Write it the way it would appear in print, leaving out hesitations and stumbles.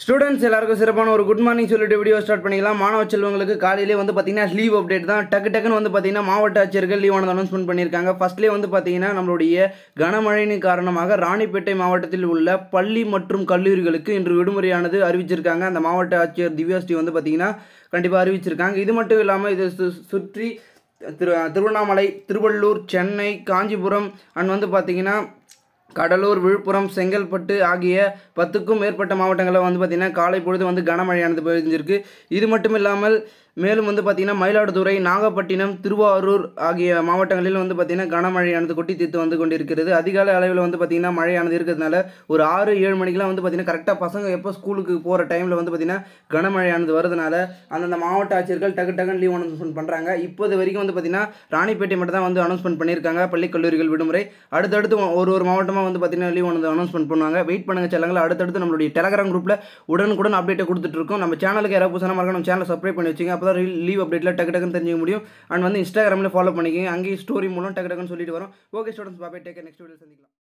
Students எல்லாருக்கும் சிறப்பான ஒரு குட் மார்னிங் சொல்லிட்டு வீடியோ ஸ்டார்ட் பண்ணிக்கலாம். மாணவ செல்வங்களுக்கு காலையிலே வந்து பார்த்தீங்கன்னா லீவ் அப்டேட் தான். டக்குன்னு வந்து பார்த்தீங்கன்னா மாவட்ட ஆட்சியர்கள் லீவ் ஆனது அனௌன்ஸ்மெண்ட் பண்ணியிருக்காங்க. ஃபர்ஸ்ட்லேயே வந்து பார்த்தீங்கன்னா நம்மளுடைய கனமழையின் காரணமாக ராணிப்பேட்டை மாவட்டத்தில் உள்ள பள்ளி மற்றும் கல்லூரிகளுக்கு இன்று விடுமுறையானது அறிவிச்சிருக்காங்க. அந்த மாவட்ட ஆட்சியர் திவ்யாஸ்ரீ வந்து பார்த்தீங்கன்னா கண்டிப்பாக அறிவிச்சிருக்காங்க. இது மட்டும் இல்லாமல் இதை சுற்றி திருவண்ணாமலை, திருவள்ளூர், சென்னை, காஞ்சிபுரம் அண்ட் வந்து பார்த்தீங்கன்னா கடலூர், விழுப்புரம், செங்கல்பட்டு ஆகிய 10க்கும் மேற்பட்ட மாவட்டங்களில் வந்து பார்த்திங்கன்னா காலை பொழுது வந்து கனமழையானது பெய்திருக்கு. இது மட்டும் இல்லாமல் மேலும் வந்து பார்த்திங்கன்னா மயிலாடுதுறை, நாகப்பட்டினம், திருவாரூர் ஆகிய மாவட்டங்களில் வந்து பார்த்திங்கன்னா கனமழையானது கொட்டி தீர்த்து வந்து கொண்டிருக்கிறது. அதிகாலை அளவில் வந்து பார்த்திங்கன்னா மழையானது இருக்கிறதுனால ஒரு 6-7 மணிக்கெலாம் வந்து பார்த்திங்கன்னா கரெக்டாக பசங்க எப்போ ஸ்கூலுக்கு போகிற டைமில் வந்து பார்த்திங்கன்னா கனமழையானது வருதுனால அந்தந்த மாவட்ட ஆட்சியர்கள் டக்குன்னு லீவ் அனௌன்ஸ்மெண்ட் பண்ணுறாங்க. இப்போது வரைக்கும் வந்து பார்த்திங்கன்னா ராணிப்பேட்டை மட்டும் தான் வந்து அனௌன்ஸ்மெண்ட் பண்ணியிருக்காங்க பள்ளி கல்லூரிகள் விடுமுறை. அடுத்தடுத்து ஒரு மாவட்டமாக வந்து பார்த்திங்கன்னா லீவ் வந்து அனௌன்ஸ்மெண்ட் பண்ணுவாங்க. வெயிட் பண்ணுங்கள் செல்லங்கள். அடுத்தடுத்து நம்மளுடைய டெலகிராம் குரூப்பில் உடனுக்குடன் அப்டேட்டை கொடுத்துட்ருக்கோம். நம்ம சேனலுக்கு யாராவது புதுசாக மறக்காம நம்ம சேனலை சப்ஸ்கிரைப் பண்ணி வச்சுங்க. அப்போ தான் லீவ் அப்டேட்டில் டக்குன்னு தெரிஞ்சுக்க முடியும். அண்ட் வந்து இன்ஸ்டாகிராமில் ஃபாலோ பண்ணிக்கோங்க. அங்கேயும் ஸ்டோரி மூலம் டக்குன்னு சொல்லிட்டு வரோம். Okay students, bye. Take care. Next video சந்திக்கலாம்.